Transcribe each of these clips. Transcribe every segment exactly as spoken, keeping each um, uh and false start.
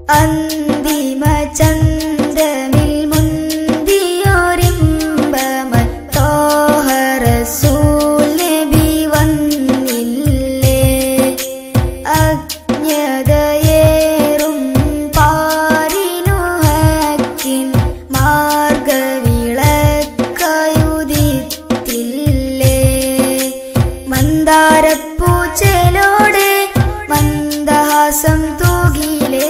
അന്തിമ ചന്ദ്രമിൽ മുന്തിയൊരിമ്പമത്തോഹ റസൂൽ നബി വന്നില്ലേ. അജ്ഞതയേറും പാരിനു ഹക്കിൻ മാർഗവിളക്കയുദിത്തില്ലേ. മന്ദാരപ്പൂച്ചെലോടെ മന്ദഹാസം തൂകിലേ.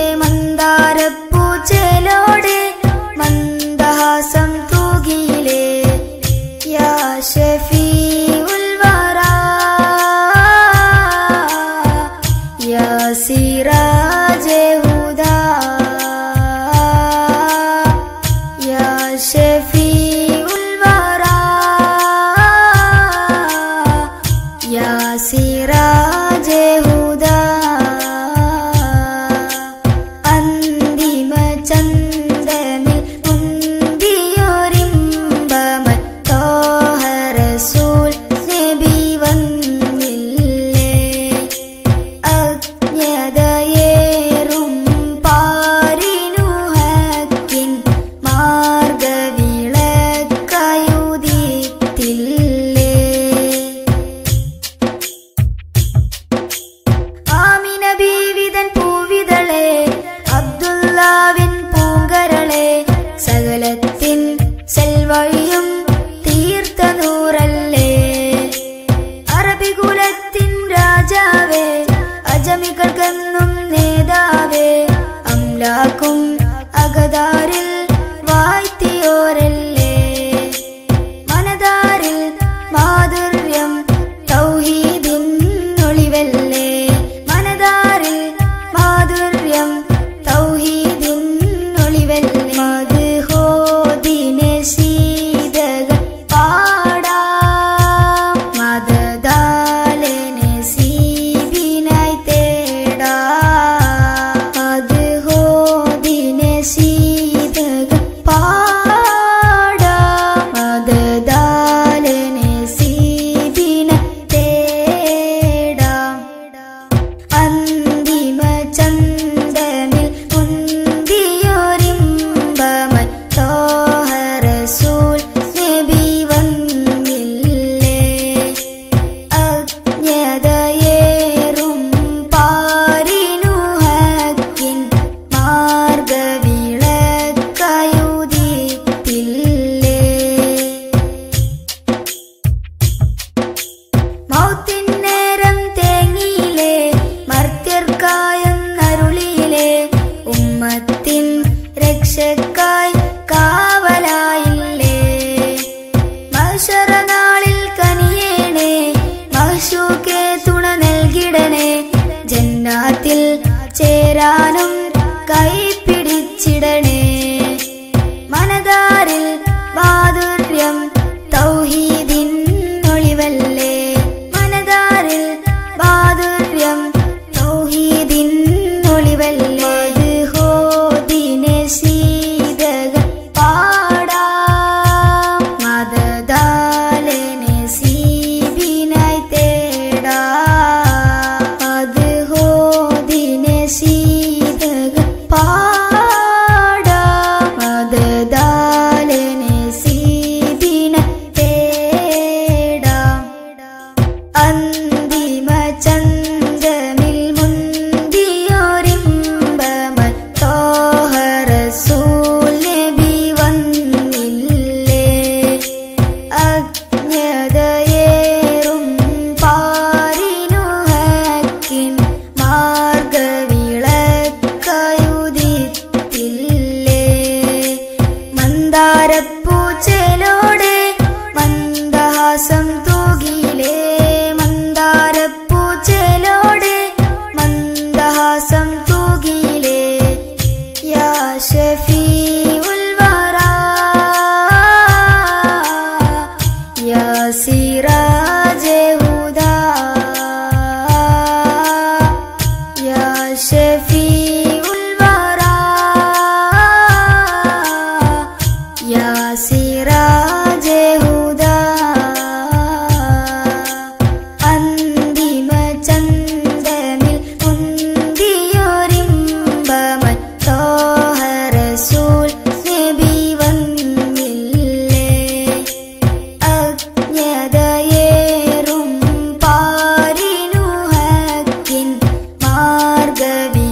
മന്ദാരപ്പൂച്ചെലോടെ മന്ദഹാസം തൂകിലേ. യാ ശഫീഉൽ വറാ യാ സിറാജെ ഹുദാ യാ ശഫീഉൽ വറാ യാ സിറാജെ ഹുദാ. അന്തിമ ചന്ദ്രമിൽ മുന്തിയൊരിമ്പമത്തോഹ റസൂൽ നബി വന്നില്ലേ. അജ്ഞതയേറും പാരിനു ഹക്കിൻ മാർഗവിളക്കയുദിത്തില്ലേ. ആമിന ബീവിതൻ പൂവിതളെ അബ്ദുല്ലാവിൻ പൂങ്കരളെ സകലത്തിൻ സെൽവഴിയും തീർത്ത നൂറല്ലേ. അറബികുലത്തിൻ രാജാവേ അജമികൾക്കെന്നും നേതാവേ അംലാക്കും അകതാരിൽ വാഴ്ത്തിയോരല്ലേ. മനതാരിൽ മാധുര്യം തൗഹീദിൻ ഒളിവല്ലേ. മനതാരിൽ മാധുര്യം തൗഹീദിൻ ഒളിവല്ലേ. മദ്ഹോദിനെ സീതകൾ പാടാം. മദദാലനെ സീബിനായി തേടാം. മദ്ഹോദിനെ സീതകൾ പാടാം. മദദാലനെ സീബിനായി തേടാം. അന്തിമ ചന്ദ്രമിൽ മുന്തിയൊരിമ്പമത്തോഹ റസൂൽ നബി വന്നില്ലേ. അജ്ഞതയേറും പാരിനു ഹക്കിൻ മാർഗവിളക്കയുദിത്തില്ലേ. മൗത്തിൻ നേരം തേങ്ങിയില്ലേ. മർത്യർക്കായെന്നരുളിയില്ലേ. ഉമ്മത്തിൻ രക്ഷക്കായി കാവലായില്ലേ. മഹ്ശറനാളിൽ കനിയേണേ. മഹ്ശൂക്കെ തുണ നൽകിടണേ. ജന്നാത്തിൽ ചേരാനും കൈപിടിച്ചിടണേ. മനതാരിൽ മാധുര്യം തൗഹീദിൻ ഒളിവല്ലേ. മനതാരിൽ മാധുര്യം തൗഹീദിൻ ഒളിവല്ലേ. മദ്ഹോദിനെ സീതകൾ പാടാം. മദദാലനെ സീബിനായി തേടാം. മദ്ഹോദിനെ സീതകൾ പാടാം. മദദാലനെ സീബിനായി തേടാം. അന്തിമ ചന്ദ്രമിൽ മുന്തിയൊരിമ്പമത്തോഹ റസൂൽ നബി വന്നില്ലേ. അജ്ഞതയേറും പാരിനു ഹക്കിൻ മാർഗവിളക്കയുദിത്തില്ലേ. മന്ദാരപ്പൂച്ചെലോടെ മന്ദഹാസം തൂകിലേ. മന്ദ കവി